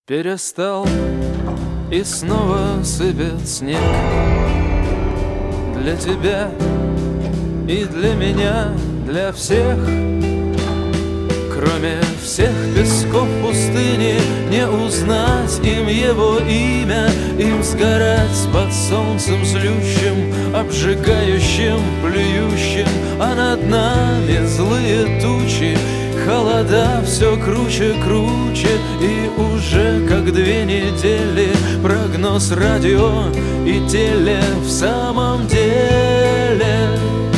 Перестал, и снова сыпет снег. Для тебя и для меня, для всех. Кроме всех песков пустыни, не узнать им его имя, им сгорать под солнцем злющим, обжигающим, плюющим, а над нами злые тучи. Холода все круче, круче, и уже как 2 недели прогноз радио и теле в самом деле.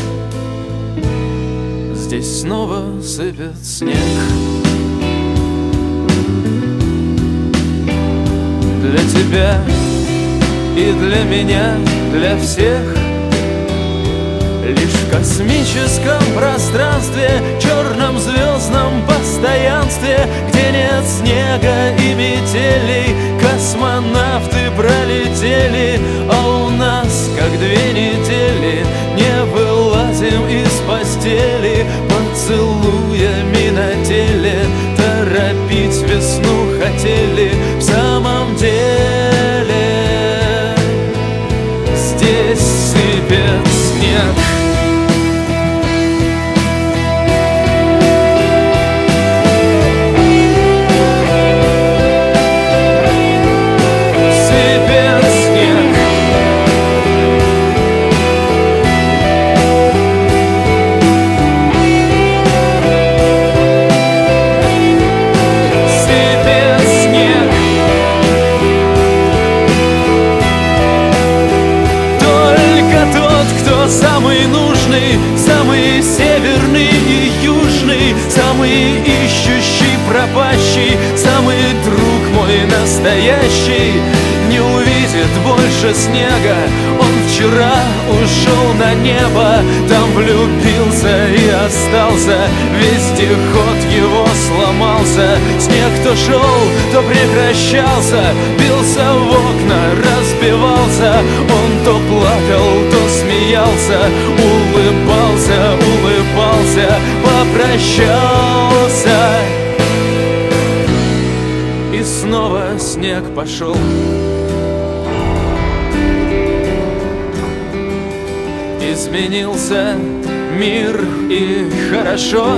Здесь снова сыпет снег. Для тебя и для меня, для всех. Лишь в космическом пространстве, черном звездном постоянстве, где нет снега и метелей, космонавты пролетели, а у нас как 2 недели не вылазим из постели, поцелуями на теле торопить весну хотели. В самом деле здесь сыпет снег. Самый нужный, самый северный и южный, самый ищущий, пропащий, самый друг мой настоящий. Не увидит больше снега, он вчера ушел на небо, там влюбился и остался, вездеход его сломался. Снег то шел, то прекращался, бился в окна, разбивался, он то плакал, то смеялся, улыбался, улыбался, попрощался. И снова снег пошел. Изменился мир, и хорошо.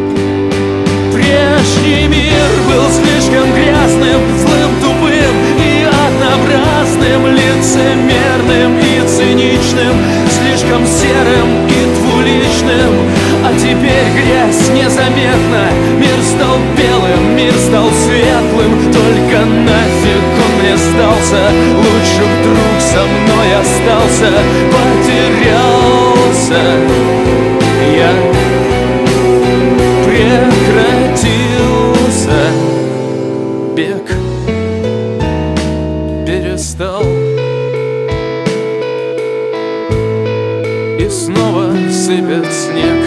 Прежний мир был слишком грязным, злым, тупым и однообразным, лицемерным и циничным, слишком серым и двуличным. А теперь грязь незаметна, мир стал белым, мир стал светлым. Только нафиг он мне сдался, лучше вдруг со мной остался. Потерялся я, прекратился бег, перестал, и снова сыпет снег.